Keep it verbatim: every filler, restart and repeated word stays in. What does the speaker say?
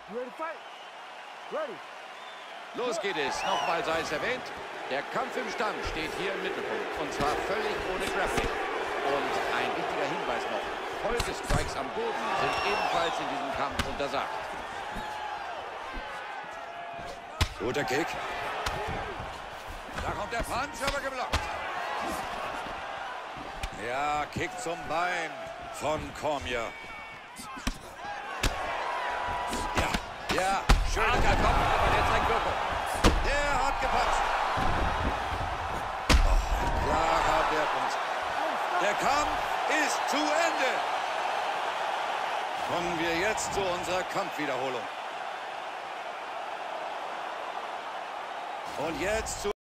Los geht es. Nochmal sei es erwähnt. Der Kampf im Stand steht hier im Mittelpunkt. Und zwar völlig ohne Grappling. Und ein wichtiger Hinweis noch. Folgestrikes am Boden sind ebenfalls in diesem Kampf untersagt. Guter Kick. Da kommt der Punch, aber geblockt. Ja, Kick zum Bein von Cormier. Ja, ja, schöner Kopf, aber jetzt ein Wirkung. Der hat gepasst. Oh, ein klarer Wirkung. Der Kampf ist zu Ende. Kommen wir jetzt zu unserer Kampfwiederholung. Und jetzt zu